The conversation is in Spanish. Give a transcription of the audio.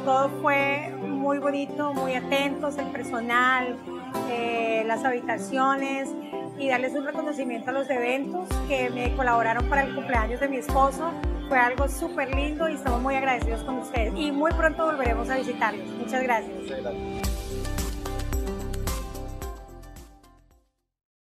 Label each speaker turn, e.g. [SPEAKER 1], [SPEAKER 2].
[SPEAKER 1] todo fue muy bonito, muy atentos, el personal, las habitaciones, y darles un reconocimiento a los eventos que me colaboraron para el cumpleaños de mi esposo. Fue algo súper lindo y estamos muy agradecidos con ustedes y muy pronto volveremos a visitarlos. Muchas gracias.
[SPEAKER 2] Muchas gracias.